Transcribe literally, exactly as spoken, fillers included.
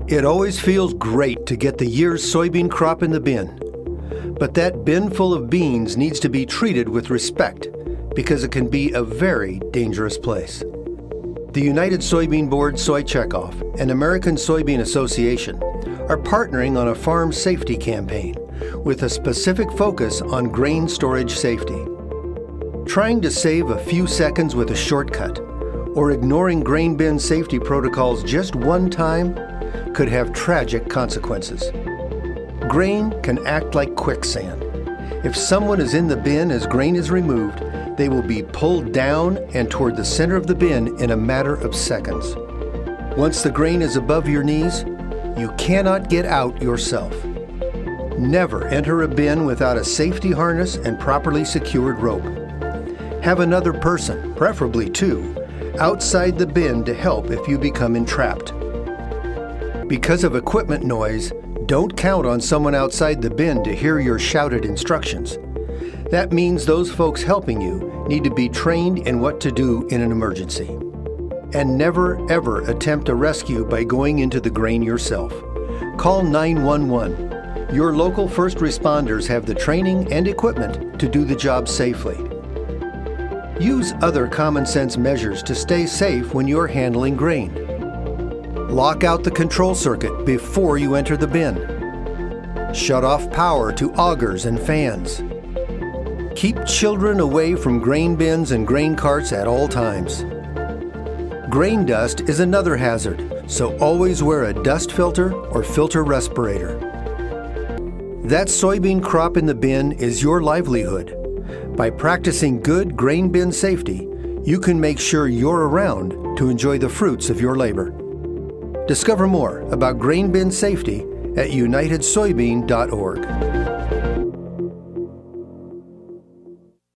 It always feels great to get the year's soybean crop in the bin. But that bin full of beans needs to be treated with respect because it can be a very dangerous place. The United Soybean Board Soy Checkoff and American Soybean Association are partnering on a farm safety campaign with a specific focus on grain storage safety. Trying to save a few seconds with a shortcut or ignoring grain bin safety protocols just one time could have tragic consequences. Grain can act like quicksand. If someone is in the bin as grain is removed, they will be pulled down and toward the center of the bin in a matter of seconds. Once the grain is above your knees, you cannot get out yourself. Never enter a bin without a safety harness and properly secured rope. Have another person, preferably two, outside the bin to help if you become entrapped. Because of equipment noise, don't count on someone outside the bin to hear your shouted instructions. That means those folks helping you need to be trained in what to do in an emergency. And never, ever attempt a rescue by going into the grain yourself. Call nine one one. Your local first responders have the training and equipment to do the job safely. Use other common sense measures to stay safe when you're handling grain. Lock out the control circuit before you enter the bin. Shut off power to augers and fans. Keep children away from grain bins and grain carts at all times. Grain dust is another hazard, so always wear a dust filter or filter respirator. That soybean crop in the bin is your livelihood. By practicing good grain bin safety, you can make sure you're around to enjoy the fruits of your labor. Discover more about grain bin safety at united soybean dot org.